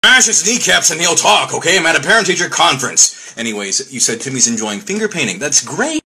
Smash his kneecaps and he'll talk, okay? I'm at a parent-teacher conference. Anyways, you said Timmy's enjoying finger painting. That's great.